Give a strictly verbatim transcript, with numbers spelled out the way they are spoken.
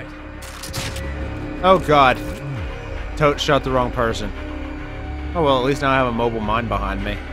right. Oh god. Totes shot the wrong person. Oh well, at least now I have a mobile mine behind me.